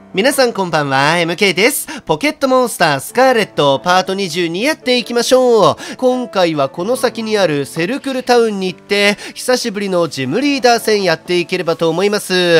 皆さんこんばんは、MK です。ポケットモンスタースカーレットパート22やっていきましょう。今回はこの先にあるセルクルタウンに行って、久しぶりのジムリーダー戦やっていければと思います。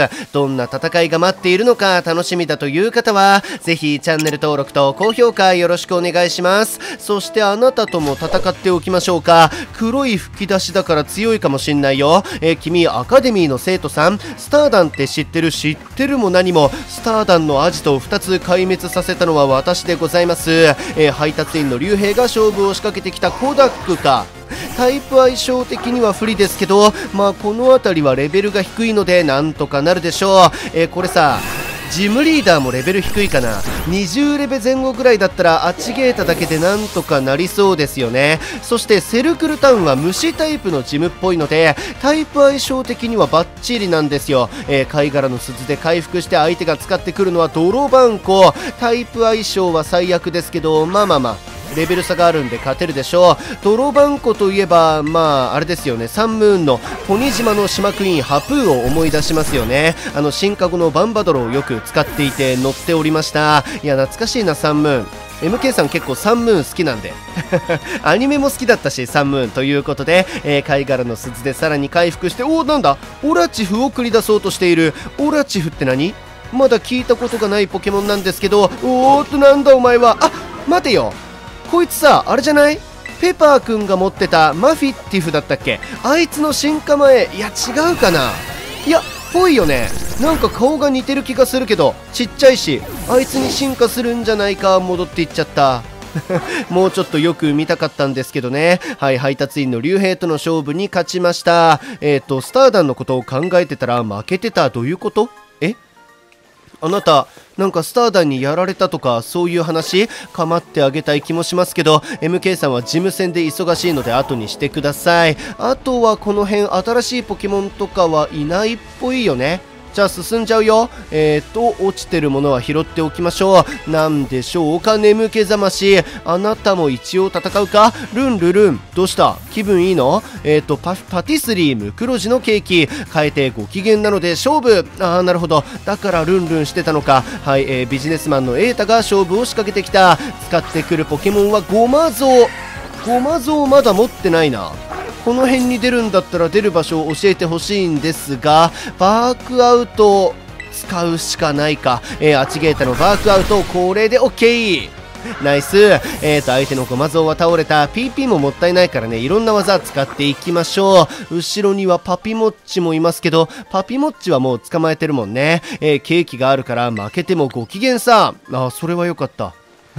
どんな戦いが待っているのか楽しみだという方は、ぜひチャンネル登録と高評価よろしくお願いします。そしてあなたとも戦っておきましょうか。黒い吹き出しだから強いかもしんないよ。君アカデミーの生徒さん、スターダンって知ってるも何も、スターダンのアジトを2つ壊滅させたのは私でございます。配達員の竜兵が勝負を仕掛けてきたコダックか。タイプ相性的には不利ですけど、まあこの辺りはレベルが低いのでなんとかなるでしょう。これさ、ジムリーダーもレベル低いかな。20レベ前後ぐらいだったらアチゲータだけでなんとかなりそうですよね。そしてセルクルタウンは虫タイプのジムっぽいので、タイプ相性的にはバッチリなんですよ。貝殻の鈴で回復して相手が使ってくるのは泥バンコ。タイプ相性は最悪ですけど、まあレベル差があるんで勝てるでしょう。泥バンコといえば、まああれですよね、サンムーンのポニ島の島クイーンハプーを思い出しますよね。進化後のバンバドロをよく使っていて乗っておりました。いや懐かしいな、サンムーン。 MK さん結構サンムーン好きなんでアニメも好きだったし、サンムーンということで、貝殻の鈴でさらに回復して、なんだ、オラチフを繰り出そうとしている。オラチフって何？まだ聞いたことがないポケモンなんですけど、なんだお前は。待てよ、こいつさ、あれじゃない？ペパーくんが持ってたマフィッティフだったっけ？あいつの進化前。いや違うかな。いやぽいよね。なんか顔が似てる気がするけど、ちっちゃいし、あいつに進化するんじゃないか。戻っていっちゃったもうちょっとよく見たかったんですけどね。はい、配達員の竜兵との勝負に勝ちました。スターダンのことを考えてたら負けてた。どういうこと？あなた、なんかスターダンにやられたとかそういう話構ってあげたい気もしますけど、 MK さんは事務戦で忙しいので後にしてください。あとはこの辺新しいポケモンとかはいないっぽいよね。じゃあ進んじゃうよ。落ちてるものは拾っておきましょう。なんでしょうか、眠気覚まし。あなたも一応戦うか。ルンルルン、どうした？気分いいの？パティスリームクロジのケーキ。変えてご機嫌なので勝負。なるほど。だからルンルンしてたのか。はい、ビジネスマンのエータが勝負を仕掛けてきた。使ってくるポケモンはゴマゾウ。ゴマゾウまだ持ってないな。この辺に出るんだったら出る場所を教えてほしいんですが、バークアウト使うしかないか。アチゲータのバークアウト、これで OK。 ナイス。相手のゴマゾウは倒れた。 PP ももったいないからね、いろんな技使っていきましょう。後ろにはパピモッチもいますけど、パピモッチはもう捕まえてるもんね。ケーキがあるから負けてもご機嫌さ。それはよかった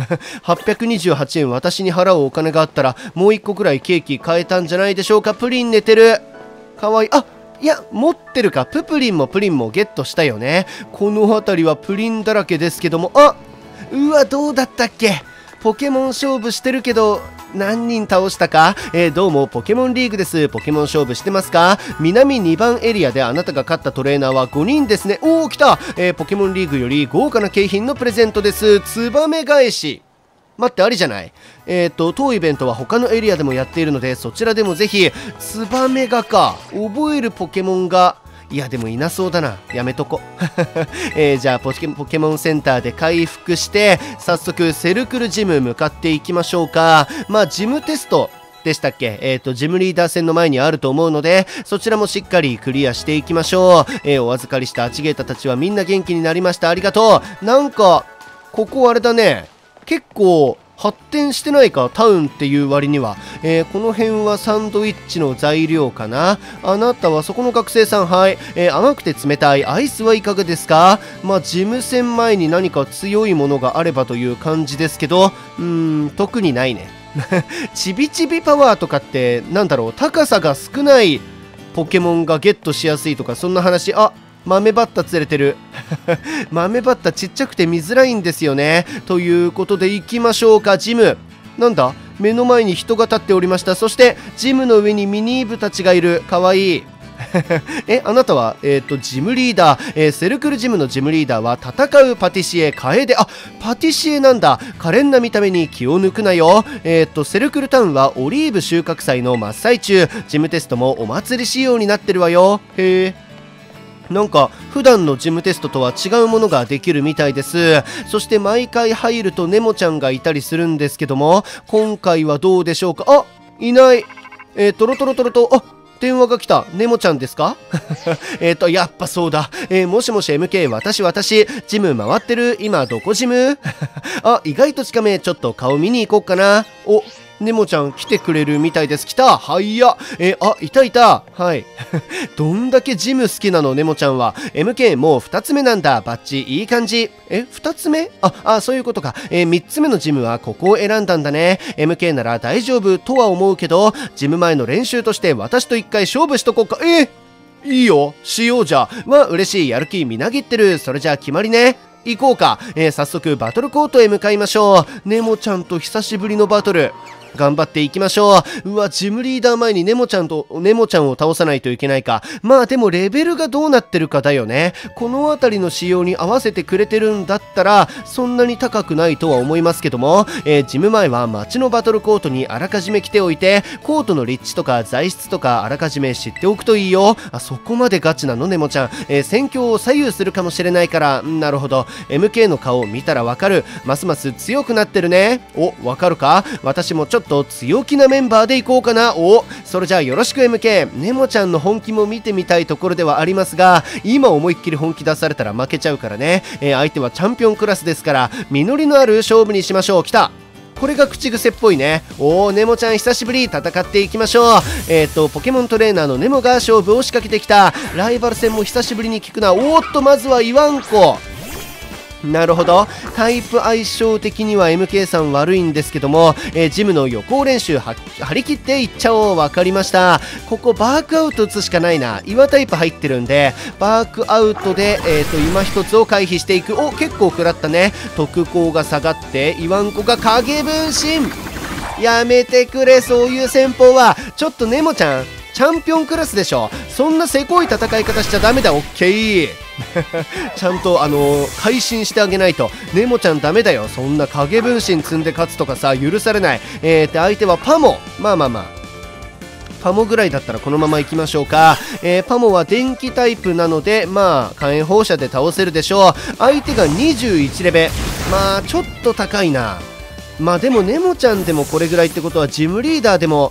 828円私に払うお金があったらもう1個くらいケーキ買えたんじゃないでしょうか。プリン寝てる。かわいい。いや持ってるか。プリンもゲットしたよね。この辺りはプリンだらけですけども、うわどうだったっけ。ポケモン勝負してるけど何人倒したか。どうもポケモンリーグです。ポケモン勝負してますか。南2番エリアであなたが勝ったトレーナーは5人ですね。来た。ポケモンリーグより豪華な景品のプレゼントです。ツバメ返し。待って、ありじゃない。当イベントは他のエリアでもやっているので、そちらでもぜひ。ツバメがか。覚えるポケモンが、いやでもいなそうだな。やめとこじゃあポケモンセンターで回復して早速セルクルジム向かっていきましょうか。まあジムテストでしたっけ。ジムリーダー戦の前にあると思うので、そちらもしっかりクリアしていきましょう。お預かりしたアチゲータたちはみんな元気になりました。ありがとう。なんかここあれだね、結構発展してないか、タウンっていう割には。この辺はサンドイッチの材料かな。あなたはそこの学生さん、はい。甘くて冷たいアイスはいかがですか。まあ事務戦前に何か強いものがあればという感じですけど、特にないねちびちびパワーとかってなんだろう、高さが少ないポケモンがゲットしやすいとかそんな話。豆バッタ釣れてる豆バッタちっちゃくて見づらいんですよね。ということで行きましょうか。ジム、なんだ、目の前に人が立っておりました。そしてジムの上にミニーブたちがいる。かわいいあなたはジムリーダー、セルクルジムのジムリーダーは戦うパティシエ楓。パティシエなんだ。可憐な見た目に気を抜くなよ。セルクルタウンはオリーブ収穫祭の真っ最中。ジムテストもお祭り仕様になってるわよ。へえ。 なんか普段のジムテストとは違うものができるみたいです。そして毎回入るとネモちゃんがいたりするんですけども、今回はどうでしょうか。あ、いない。トロトロトロと、あ、電話が来た。ネモちゃんですか？やっぱそうだ。もしもし MK、私、ジム回ってる？今どこジム？あ、意外と近め。ちょっと顔見に行こうかな。お、ネモちゃん来てくれるみたいです。来た。はいや。あ、いた。はい。どんだけジム好きなの、ネモちゃんは。MK もう2つ目なんだ。バッチいい感じ。2つ目？そういうことか。3つ目のジムはここを選んだんだね。MK なら大丈夫とは思うけど、ジム前の練習として私と一回勝負しとこうか。いいよ。しようじゃ。嬉しい。やる気みなぎってる。それじゃあ決まりね。行こうか。早速バトルコートへ向かいましょう。ネモちゃんと久しぶりのバトル。頑張っていきましょう。うわ、ジムリーダー前にネモちゃんを倒さないといけないか。まあでもレベルがどうなってるかだよね。この辺りの仕様に合わせてくれてるんだったらそんなに高くないとは思いますけども、ジム前は街のバトルコートにあらかじめ来ておいて、コートの立地とか材質とかあらかじめ知っておくといいよ。そこまでガチなの、ネモちゃん。戦況を左右するかもしれないから。なるほど。MK の顔を見たらわかる。ますます強くなってるね。お、わかるか？私もちょっと強気なメンバーでいこうかな。お、それじゃあよろしく MK。 ネモちゃんの本気も見てみたいところではありますが、今思いっきり本気出されたら負けちゃうからね。相手はチャンピオンクラスですから実りのある勝負にしましょう。来た。これが口癖っぽいね。ネモちゃん久しぶり。戦っていきましょう。ポケモントレーナーのネモが勝負を仕掛けてきた。ライバル戦も久しぶりに聞くな。まずはイワンコ。なるほど。タイプ相性的には MK さん悪いんですけども、ジムの予行練習張り切っていっちゃおう。分かりました。ここバークアウト打つしかないな。岩タイプ入ってるんでバークアウトで、今一つを回避していく。結構食らったね。特攻が下がってイワンコが影分身。やめてくれ、そういう戦法は。ちょっとネモちゃんチャンピオンクラスでしょ。そんなせこい戦い方しちゃダメだ。オッケー。ちゃんと会心してあげないと。ネモちゃんダメだよ。そんな影分身積んで勝つとかさ、許されない。相手はパモ。まあパモぐらいだったらこのまま行きましょうか。パモは電気タイプなので火炎放射で倒せるでしょう。相手が21レベ。ちょっと高いな。でもネモちゃんでもこれぐらいってことはジムリーダーでも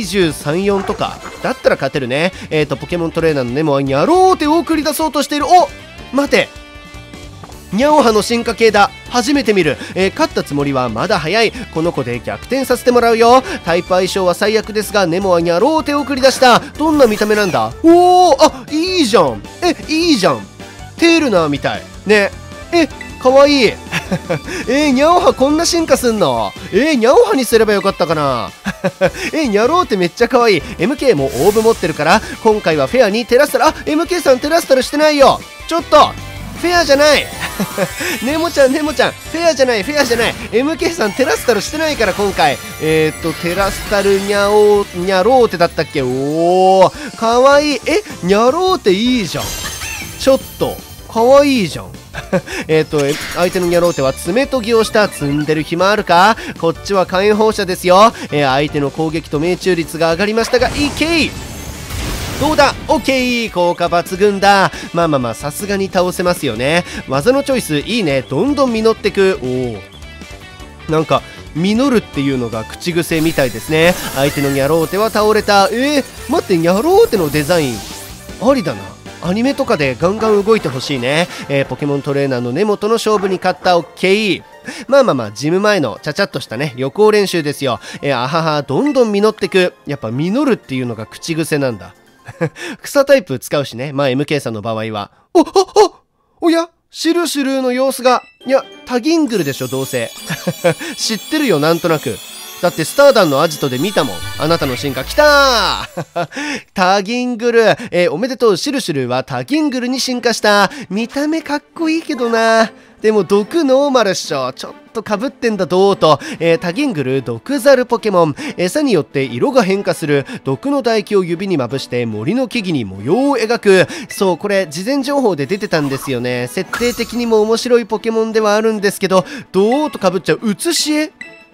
23、4とかだったら勝てるね。ポケモントレーナーのネモはニャローテを繰り出そうとしている。待て、ニャオハの進化系だ。初めて見る。勝ったつもりはまだ早い。この子で逆転させてもらうよ。タイプ相性は最悪ですがネモはニャローテを繰り出した。どんな見た目なんだ？いいじゃん。いいじゃん。テールナーみたいね。かわいい。ニャオハこんな進化すんの？ニャオハにすればよかったかな。ニャローってめっちゃかわいい。 MK もオーブ持ってるから今回はフェアにテラスタル。MK さんテラスタルしてないよ。ちょっとフェアじゃない。ネモちゃんフェアじゃない。MK さんテラスタルしてないから今回。テラスタルニャローテだったっけ。かわいい。ニャローテいいじゃん。ちょっとかわいいじゃん。相手のニャローテは爪研ぎをした。積んでる暇あるか。こっちは火炎放射ですよ。相手の攻撃と命中率が上がりましたが、いけい。どうだ。オッケー。効果抜群だ。さすがに倒せますよね。技のチョイスいいね。どんどん実ってく。なんか実るっていうのが口癖みたいですね。相手のニャローテは倒れた。待って、ニャローテのデザインありだな。アニメとかでガンガン動いてほしいね。ポケモントレーナーのネモとの勝負に勝った。オッケー。ジム前のちゃちゃっとしたね旅行練習ですよ。どんどん実ってく。やっぱ実るっていうのが口癖なんだ。草タイプ使うしね。MK さんの場合は。おや、シルシルの様子が。いや、タギングルでしょどうせ。知ってるよなんとなく。だってスターダンのアジトで見たもん。あなたの進化。きたー。タギングル。おめでとう。シルシルはタギングルに進化した。見た目かっこいいけどな。でも毒ノーマルっしょ。ちょっとかぶってんだどうと。タギングル毒ザルポケモン。餌によって色が変化する。毒の唾液を指にまぶして森の木々に模様を描く。そう、これ事前情報で出てたんですよね。設定的にも面白いポケモンではあるんですけど、どうとかぶっちゃう。写し絵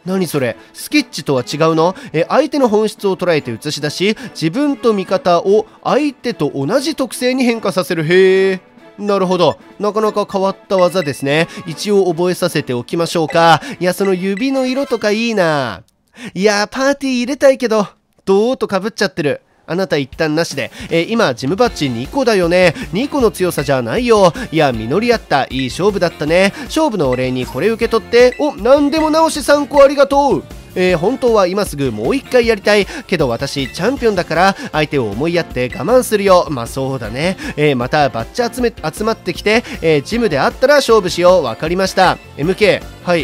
何それ、スケッチとは違うの？相手の本質を捉えて映し出し、自分と味方を相手と同じ特性に変化させる。へえ、なるほど。なかなか変わった技ですね。一応覚えさせておきましょうか。いや、その指の色とかいいな。いや、パーティー入れたいけど、どーっとかぶっちゃってる。あなた一旦なしで。今ジムバッジ2個だよね。2個の強さじゃないよ。いや、実りあった。いい勝負だったね。勝負のお礼にこれ受け取って。お、なんでも直し3個ありがとう。本当は今すぐもう一回やりたいけど、私チャンピオンだから相手を思いやって我慢するよ。まあそうだね。またバッジ集まってきて、ジムで会ったら勝負しよう。わかりました。 MK、 はい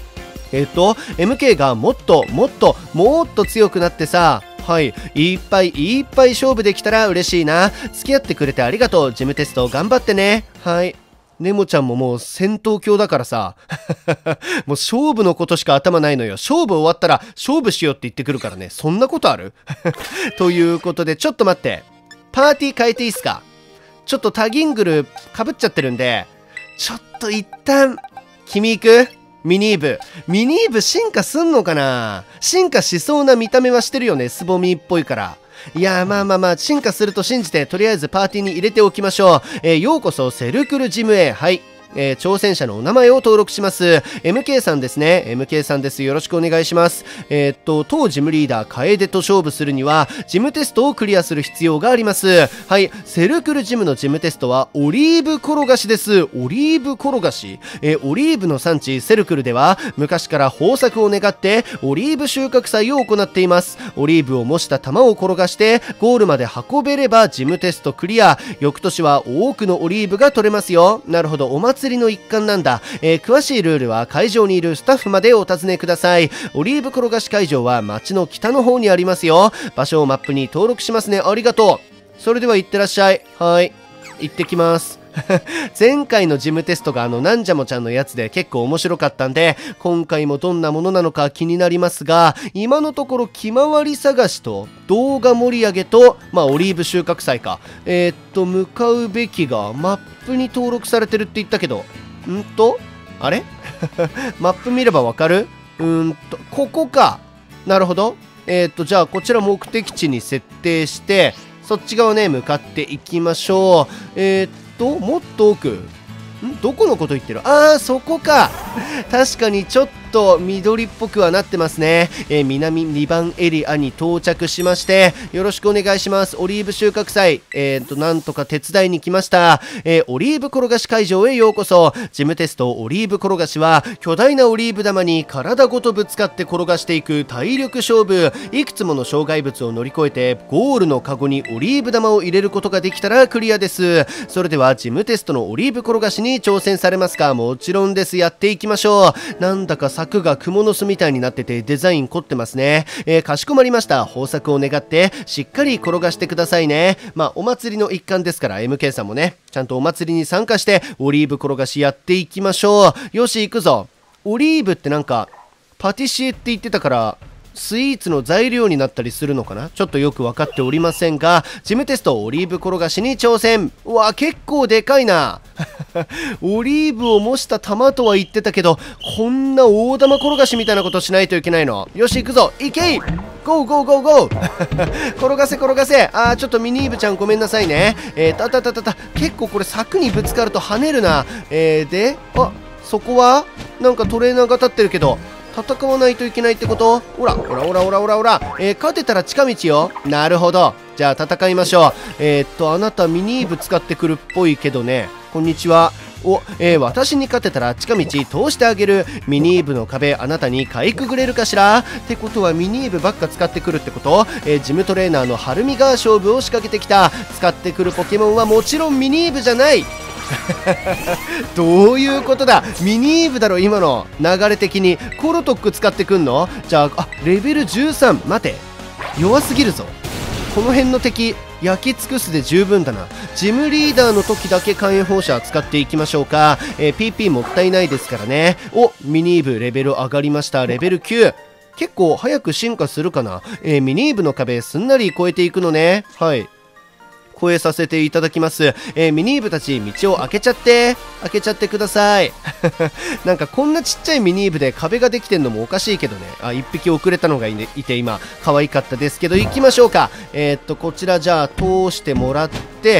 。MK がもっと強くなってさ、はい、いっぱい勝負できたら嬉しいな。付き合ってくれてありがとう。ジムテスト頑張ってね。はい。ネモちゃんももう戦闘狂だからさもう勝負のことしか頭ないのよ。勝負終わったら勝負しようって言ってくるからね。そんなことあるということで、ちょっと待って、パーティー変えていいっすか？ちょっとタギングルかぶっちゃってるんで、ちょっと一旦君行く？ミニーブ進化すんのかな？進化しそうな見た目はしてるよね。スボミーっぽいから。いや、まあ進化すると信じて、とりあえずパーティーに入れておきましょう。ようこそセルクルジムへ。はい、挑戦者のお名前を登録します。 MK さんですね。 MK さんです。よろしくお願いします。当ジムリーダー楓と勝負するにはジムテストをクリアする必要があります。はい、セルクルジムのジムテストはオリーブ転がしです。オリーブ転がし、オリーブの産地セルクルでは昔から豊作を願ってオリーブ収穫祭を行っています。オリーブを模した玉を転がしてゴールまで運べればジムテストクリア。翌年は多くのオリーブが取れますよ。なるほど、お祭りの一環なんだ。詳しいルールは会場にいるスタッフまでお尋ねください。オリーブ転がし会場は街の北の方にありますよ。場所をマップに登録しますね。ありがとう。それでは行ってらっしゃい。はい、行ってきます前回のジムテストがなんじゃもちゃんのやつで結構面白かったんで、今回もどんなものなのか気になりますが、今のところ気回り探しと動画盛り上げと、オリーブ収穫祭か。向かうべきがマップに登録されてるって言ったけど、あれマップ見ればわかる？ここか。なるほど。じゃあこちら目的地に設定して、そっち側ね、向かっていきましょう。もっと奥。どこのこと言ってる？あー、そこか。確かにちょっと緑っぽくはなってますね。南2番エリアに到着しまして、よろしくお願いします。オリーブ収穫祭、なんとか手伝いに来ました。オリーブ転がし会場へようこそ。ジムテストオリーブ転がしは、巨大なオリーブ玉に体ごとぶつかって転がしていく体力勝負。いくつもの障害物を乗り越えて、ゴールのカゴにオリーブ玉を入れることができたらクリアです。それではジムテストのオリーブ転がしに挑戦されますか？もちろんです。やっていきましょう。なんだか柵が蜘蛛の巣みたいになっててデザイン凝ってますね。かしこまりました。豊作を願ってしっかり転がしてくださいね。お祭りの一環ですから MK さんもね、ちゃんとお祭りに参加してオリーブ転がしやっていきましょう。よし、行くぞ。オリーブってなんかパティシエって言ってたからスイーツの材料になったりするのかな？ちょっとよく分かっておりませんが、ジムテストオリーブ転がしに挑戦。うわ、結構でかいなオリーブを模した玉とは言ってたけど、こんな大玉転がしみたいなことしないといけないの？よし、行くぞ。いけい、ゴーゴーゴーゴー転がせ転がせ。ちょっとミニーブちゃんごめんなさいね。結構これ柵にぶつかると跳ねるな。で、そこはなんかトレーナーが立ってるけど戦わないといけないってこと？ほら勝てたら近道よ。なるほど。じゃあ戦いましょう。あなたミニーブ使ってくるっぽいけどね。こんにちは。私に勝てたら近道通してあげる。ミニーブの壁あなたにかいくぐれるかしら？ってことはミニーブばっか使ってくるってこと？ジムトレーナーのハルミが勝負を仕掛けてきた。使ってくるポケモンはもちろんミニーブじゃないどういうことだ？ミニーブだろ今の流れ的に。コロトック使ってくんの？じゃあ、レベル13。待て、弱すぎるぞ。この辺の敵焼き尽くすで十分だな。ジムリーダーの時だけ火炎放射使っていきましょうか。PP もったいないですからね。ミニーブレベル上がりました。レベル9。結構早く進化するかな。ミニーブの壁すんなり越えていくのね。はい、 越えさせていただきます。ミニーブたち道を開けちゃってください。なんかこんなちっちゃいミニーブで壁ができてんのもおかしいけどね。1匹遅れたのがいて今可愛かったですけど、行きましょうか。こちらじゃあ通してもらって、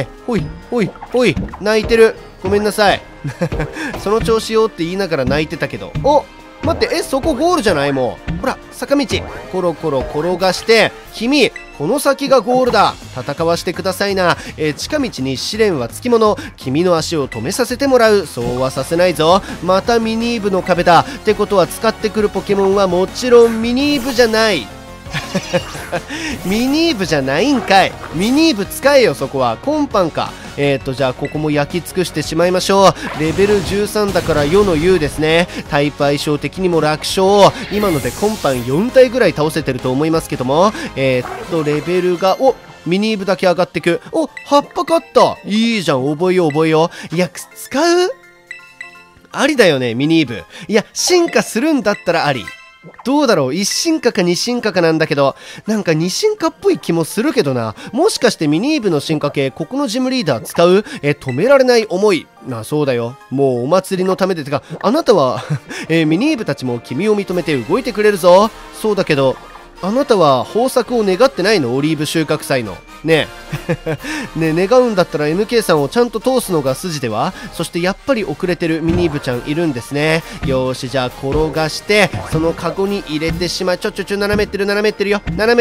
ほい泣いてる、ごめんなさい。その調子よって言いながら泣いてたけど、お、待って、そこゴールじゃない？もうほら坂道コロコロ転がして、君この先がゴールだ、戦わしてくださいな。近道に試練はつきもの、君の足を止めさせてもらう。そうはさせないぞ。またミニーブの壁だってことは、使ってくるポケモンはもちろんミニーブじゃない。ミニーブじゃないんかい。ミニーブ使えよ、そこはコンパンか。じゃあここも焼き尽くしてしまいましょう。レベル13だから世の言うですね。タイプ相性的にも楽勝。今のでコンパン4体ぐらい倒せてると思いますけども、レベルが、お、ミニーブだけ上がってく。お、葉っぱ買った。いいじゃん、覚えよう。いや、使うありだよね、ミニーブ。いや、進化するんだったらあり。どうだろう、1進化か2進化かなんだけど、なんか2進化っぽい気もするけどな。もしかしてミニーブの進化系、ここのジムリーダー使う？止められない思い。そうだよ。もうお祭りのためで、てか、あなたは、ミニーブたちも君を認めて動いてくれるぞ。そうだけど、あなたは豊作を願ってないの？オリーブ収穫祭の。ねえ。ね、願うんだったら MK さんをちゃんと通すのが筋では？そしてやっぱり遅れてるミニーブちゃんいるんですね。よーし、じゃあ転がして、そのカゴに入れてしまう。斜めってるよ。斜めってる。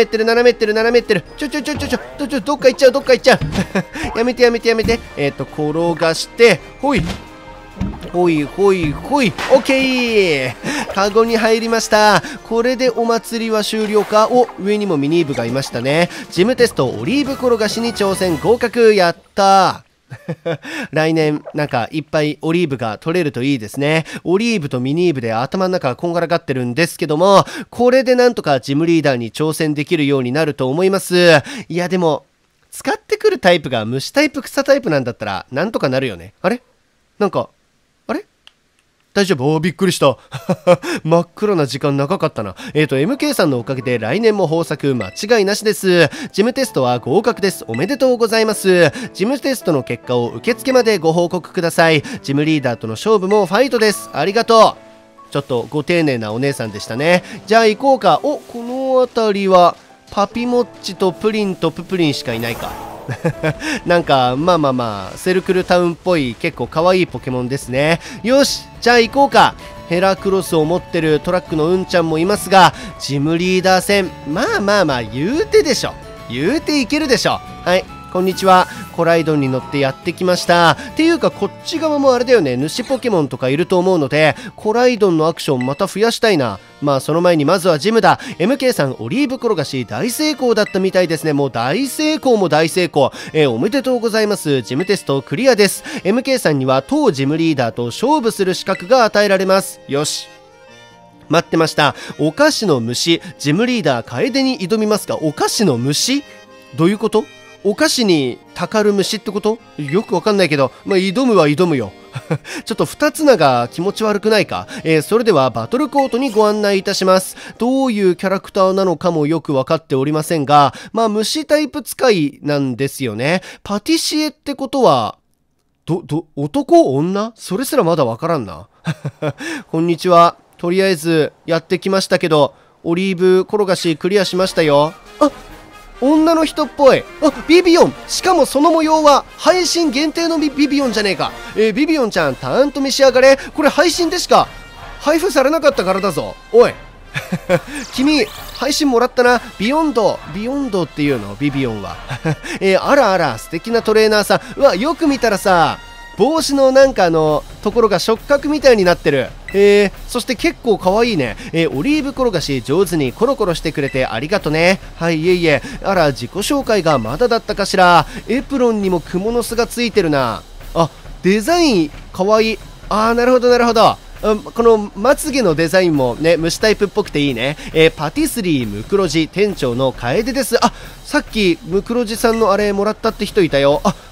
どっか行っちゃう。やめて。転がして、ほい。オッケー。カゴに入りました。これでお祭りは終了か。お、上にもミニーブがいましたね。ジムテストオリーブ転がしに挑戦合格。やったー。来年なんかいっぱいオリーブが取れるといいですね。オリーブとミニーブで頭の中がこんがらがってるんですけども、これでなんとかジムリーダーに挑戦できるようになると思います。いやでも使ってくるタイプが虫タイプ草タイプなんだったらなんとかなるよね。あれ、なんか大丈夫？びっくりした。真っ暗な時間長かったな。MK さんのおかげで来年も豊作間違いなしです。ジムテストは合格です。おめでとうございます。ジムテストの結果を受付までご報告ください。ジムリーダーとの勝負もファイトです。ありがとう。ちょっとご丁寧なお姉さんでしたね。じゃあ行こうか。お、この辺りはパピモッチとプリンとププリンしかいないか。なんかまあセルクルタウンっぽい結構可愛いポケモンですね。よし、じゃあ行こうか。ヘラクロスを持ってるトラックのうんちゃんもいますが、ジムリーダー戦まあ言うていけるでしょ。はい、こんにちは。コライドンに乗ってやってきました。っていうかこっち側もあれだよね、主ポケモンとかいると思うので、コライドンのアクションまた増やしたいな。まあその前にまずはジムだ。 MK さんオリーブ転がし大成功だったみたいですね。もう大成功。おめでとうございます。ジムテストクリアです。 MK さんには当ジムリーダーと勝負する資格が与えられます。よし、待ってました。お菓子の虫、ジムリーダー楓に挑みますが、お菓子の虫どういうこと？お菓子にたかる虫ってこと？よくわかんないけど、まあ、挑むよ。ちょっと二つ名が気持ち悪くないか？それではバトルコートにご案内いたします。どういうキャラクターなのかもよくわかっておりませんが、まあ虫タイプ使いなんですよね。パティシエってことは、男？女？それすらまだわからんな。こんにちは。とりあえずやってきましたけど、オリーブ転がしクリアしましたよ。あ、女の人っぽい。あ、ビビオン。しかもその模様は配信限定のビビオンじゃねえか。ビビオンちゃん、たんと召し上がれ。これ配信でしか配布されなかったからだぞ。おい。君、配信もらったな。ビヨンドっていうの？ビビオンは。あら、素敵なトレーナーさん。うわ、よく見たらさ、帽子のなんかところが触覚みたいになってる。そして結構可愛いね。オリーブ転がし上手にコロコロしてくれてありがとね。はい、いえ。あら、自己紹介がまだだったかしら。エプロンにも蜘蛛の巣がついてるな。あ、デザイン可愛い。あー、なるほど。このまつげのデザインもね、虫タイプっぽくていいね。パティスリームクロジ店長の楓です。あ、さっきムクロジさんのあれもらったって人いたよ。あ、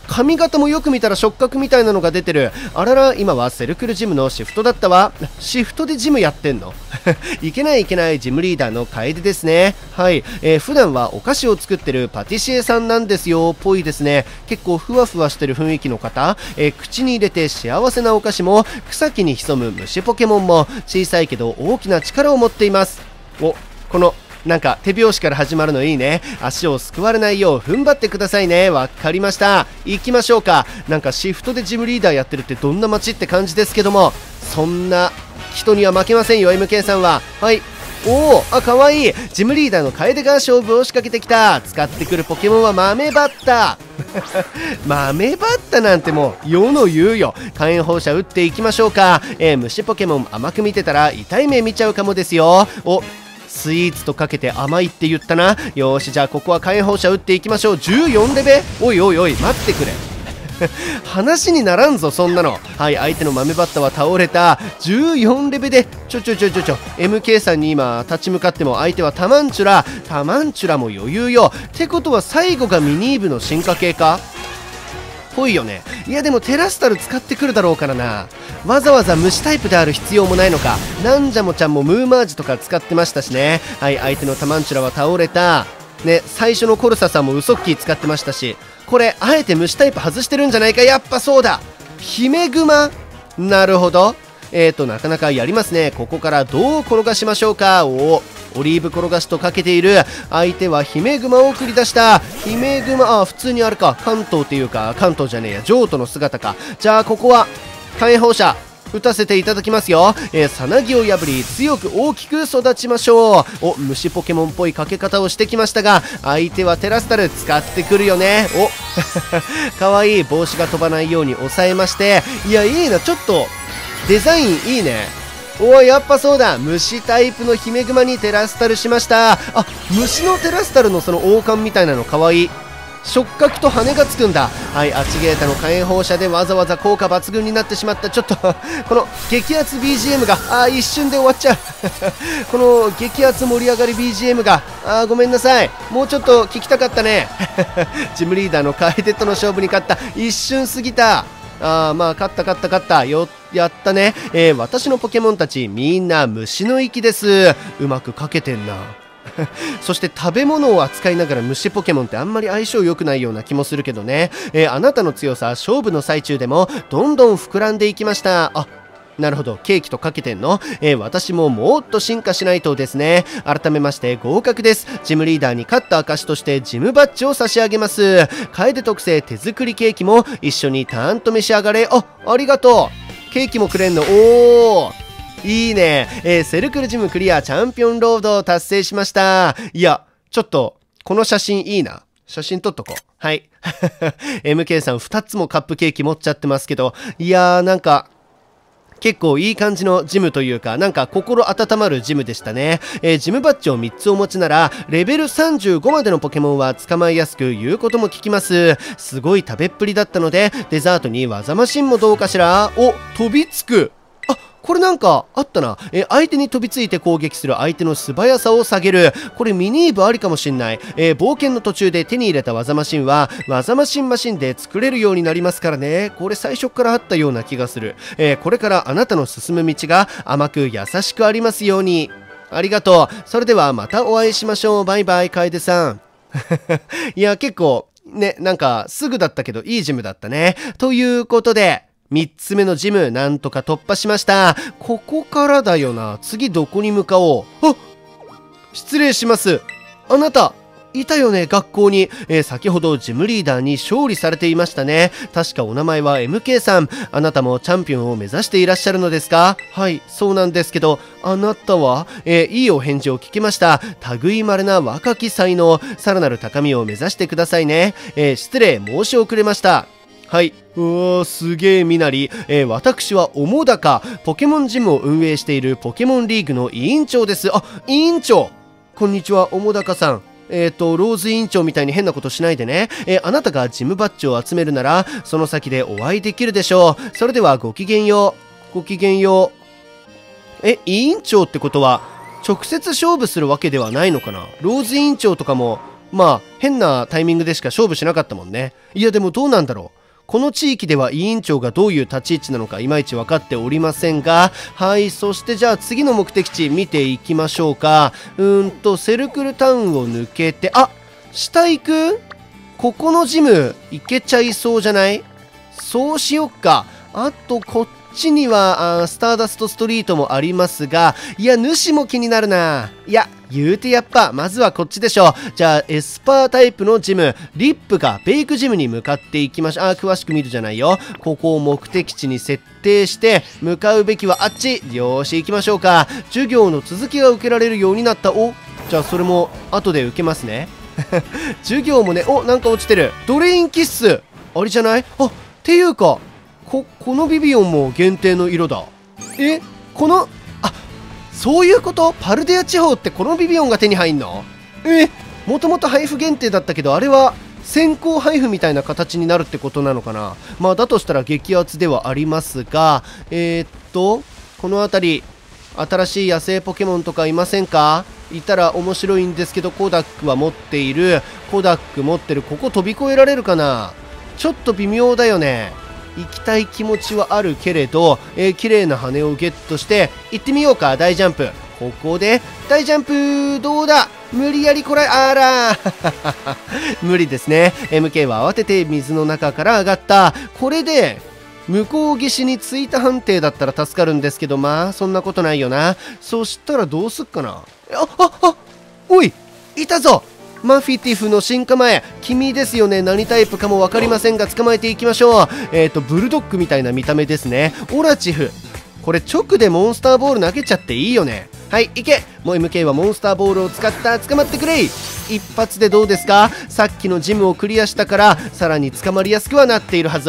髪型もよく見たら触覚みたいなのが出てる。あらら、今はセルクルジムのシフトだったわ。シフトでジムやってんのいけないいけない、ジムリーダーの楓ですね。はい、普段はお菓子を作ってるパティシエさんなんですよ。ぽいですね。結構ふわふわしてる雰囲気の方、口に入れて幸せなお菓子も、草木に潜む虫ポケモンも、小さいけど大きな力を持っています。お、このなんか手拍子から始まるのいいね。足をすくわれないよう踏ん張ってくださいね。わかりました。行きましょうか。なんかシフトでジムリーダーやってるってどんな街って感じですけども、そんな人には負けませんよ MK さんは。はい、おお、あ、かわいい。ジムリーダーの楓が勝負を仕掛けてきた。使ってくるポケモンは豆バッタ豆バッタなんてもう世の言うよ。火炎放射打っていきましょうか。虫ポケモン甘く見てたら痛い目見ちゃうかもですよ。お、スイーツとかけて甘いって言ったな。よーし、じゃあここは火炎放射打っていきましょう。14レベ。おいおいおい、待ってくれ話にならんぞそんなの。はい、相手の豆バッタは倒れた。14レベでMK さんに今立ち向かっても相手はタマンチュラも余裕よ。ってことは最後がミニーブの進化系かぽいよね。いやでもテラスタル使ってくるだろうからな。わざわざ虫タイプである必要もないのか。なんじゃもちゃんもムーマージとか使ってましたしね。はい、相手のタマンチュラは倒れたね。最初のコルサさんもウソッキー使ってましたし、これあえて虫タイプ外してるんじゃないか。やっぱそうだ、ヒメグマ。なるほど。なかなかやりますね。ここからどう転がしましょうか。お、オリーブ転がしとかけている。相手はヒメグマを繰り出した。ヒメグマ、あ、普通にあれか、関東っていうか、関東じゃねえや、譲渡の姿か。じゃあここは火炎放射打たせていただきますよ。さなぎを破り強く大きく育ちましょう。お、虫ポケモンっぽいかけ方をしてきましたが、相手はテラスタル使ってくるよね。おかわいい。帽子が飛ばないように抑えまして、いや、いいな。ちょっとデザインいいね。おい、やっぱそうだ、虫タイプのヒメグマにテラスタルしました。あ、虫のテラスタルのその王冠みたいなのかわいい。触覚と羽がつくんだ。はい、アチゲータの火炎放射でわざわざ効果抜群になってしまった。ちょっとこの激アツ BGM が一瞬で終わっちゃうこの激アツ盛り上がり BGM がごめんなさい、もうちょっと聞きたかったねジムリーダーの楓との勝負に勝った。一瞬過ぎた。まあ勝ったよ、やったね。私のポケモンたちみんな虫の息です。うまくかけてんなそして食べ物を扱いながら虫ポケモンってあんまり相性良くないような気もするけどね。あなたの強さ勝負の最中でもどんどん膨らんでいきました。あ、なるほど、ケーキとかけてんの。私ももっと進化しないとですね。改めまして合格です。ジムリーダーに勝った証としてジムバッジを差し上げます。楓特製手作りケーキも一緒にたんと召し上がれ。ありがとう。ケーキもくれんの。おー、いいね。セルクルジムクリアチャンピオンロードを達成しました。いや、ちょっとこの写真いいな。写真撮っとこう。はいMK さん2つもカップケーキ持っちゃってますけど、いやー、なんか結構いい感じのジムというか、なんか心温まるジムでしたね。ジムバッジを3つお持ちならレベル35までのポケモンは捕まえやすく、言うことも聞きます。すごい食べっぷりだったので、デザートに技マシンもどうかしら。お、飛びつく。これなんかあったな。相手に飛びついて攻撃する相手の素早さを下げる。これミニーブありかもしんない。冒険の途中で手に入れた技マシンは技マシンで作れるようになりますからね。これ最初からあったような気がする。これからあなたの進む道が甘く優しくありますように。ありがとう。それではまたお会いしましょう。バイバイ、楓さんいや、結構ね、なんかすぐだったけどいいジムだったね。ということで3つ目のジムなんとか突破しました。ここからだよな。次どこに向かおう。失礼します。あなたいたよね、学校に。先ほどジムリーダーに勝利されていましたね。確かお名前は MK さん。あなたもチャンピオンを目指していらっしゃるのですか？はい、そうなんですけど、あなたは、いいお返事を聞きました。類まれな若き才能、さらなる高みを目指してくださいね。失礼申し遅れました。はい。すげえ身なり。私は主高、ポケモンジムを運営しているポケモンリーグの委員長です。委員長。こんにちは、主高さん。ローズ委員長みたいに変なことしないでね。あなたがジムバッジを集めるなら、その先でお会いできるでしょう。それではごきげんよう。ごきげんよう。委員長ってことは、直接勝負するわけではないのかな。ローズ委員長とかも、まあ、変なタイミングでしか勝負しなかったもんね。いや、でもどうなんだろう。 この地域では委員長がどういう立ち位置なのかいまいち分かっておりませんが、はい、そしてじゃあ次の目的地見ていきましょうか。セルクルタウンを抜けて、あ、下行く？ここのジム行けちゃいそうじゃない？そうしよっか。あとこっちにはスターダストストリートもありますが、いや主も気になるな。いや言うてやっぱまずはこっちでしょ。じゃあエスパータイプのジム、リップかベイクジムに向かっていきましょう。詳しく見るじゃないよ。ここを目的地に設定して向かうべきはあっち。よーし行きましょうか。授業の続きが受けられるようになった。お、じゃあそれも後で受けますね。授業もね、お、なんか落ちてる。ドレインキッスあれじゃない？あ、っていうかこのビビオンも限定の色だ。この、あ、そういうこと？パルデア地方ってこのビビオンが手に入んの？もともと配布限定だったけど、あれは先行配布みたいな形になるってことなのかな。まあだとしたら激アツではありますが、この辺り新しい野生ポケモンとかいませんか？いたら面白いんですけど、コダックは持っている。コダック持ってる。ここ飛び越えられるかな？ちょっと微妙だよね。行きたい気持ちはあるけれど、綺麗な羽をゲットして行ってみようか。大ジャンプ。ここで大ジャンプ。どうだ？無理やりこれ、あら無理ですね。 MK は慌てて水の中から上がった。これで向こう岸に着いた判定だったら助かるんですけど、まあそんなことないよな。そしたらどうすっかな。おい、いたぞ。マフィティフの進化前、君ですよね。何タイプかも分かりませんが捕まえていきましょう。ブルドッグみたいな見た目ですね。オラチフ、これ直でモンスターボール投げちゃっていいよね。はい、行け。もう MK はモンスターボールを使った。捕まってくれ。一発でどうですか？さっきのジムをクリアしたからさらに捕まりやすくはなっているはず。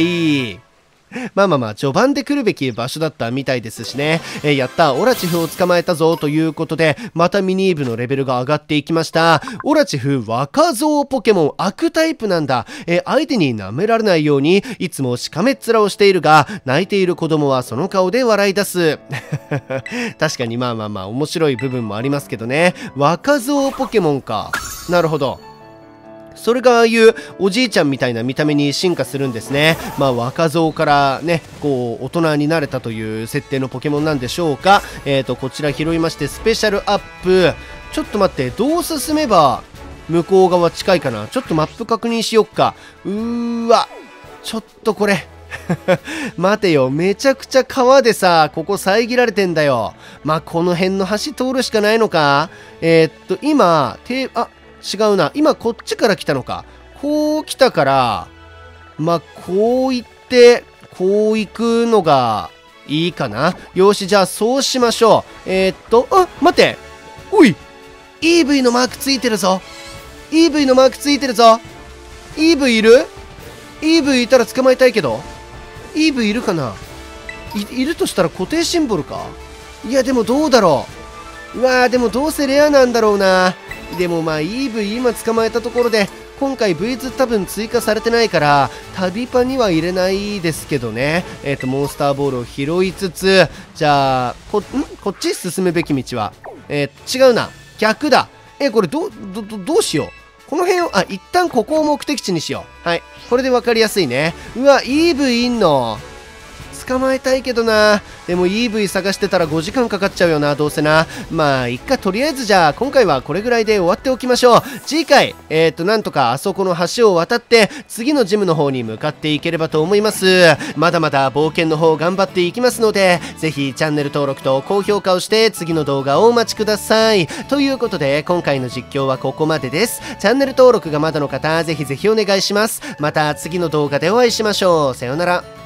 OK。まあ序盤で来るべき場所だったみたいですしね。やった、オラチフを捕まえたぞということで、またミニーブのレベルが上がっていきました。オラチフ若造ポケモン、悪タイプなんだ。相手に舐められないようにいつもしかめっ面をしているが、泣いている子供はその顔で笑い出す。確かにまあ面白い部分もありますけどね。若造ポケモンか。なるほど。それがああいうおじいちゃんみたいな見た目に進化するんですね。まあ若造からね、こう大人になれたという設定のポケモンなんでしょうか。こちら拾いましてスペシャルアップ。ちょっと待って、どう進めば向こう側近いかな。ちょっとマップ確認しよっか。ちょっとこれ待てよ、めちゃくちゃ川でさ、ここ遮られてんだよ。まあこの辺の橋通るしかないのか。今違うな。今こっちから来たのか。こう来たから、まあ、こう行って、こう行くのがいいかな。よし、じゃあそうしましょう。待て。おい !EV のマークついてるぞ。EV のマークついてるぞ。EV いる？ EV いたら捕まえたいけど。EV いるかな？いるとしたら固定シンボルか？いや、でもどうだろう。うわー、でもどうせレアなんだろうな。でもまあ EV 今捕まえたところで、今回 V2 多分追加されてないから旅パには入れないですけどね。モンスターボールを拾いつつ、じゃあこっち進むべき道は違うな、逆だ。これどうしよう。この辺を一旦ここを目的地にしよう。はい、これで分かりやすいね。うわ EV いんの？捕まえたいけどな。でも EV 探してたら5時間かかっちゃうよな、どうせな。まあいっか、とりあえずじゃあ今回はこれぐらいで終わっておきましょう。次回なんとかあそこの橋を渡って次のジムの方に向かっていければと思います。まだまだ冒険の方頑張っていきますので、ぜひチャンネル登録と高評価をして次の動画をお待ちください。ということで今回の実況はここまでです。チャンネル登録がまだの方、ぜひぜひお願いします。また次の動画でお会いしましょう。さようなら。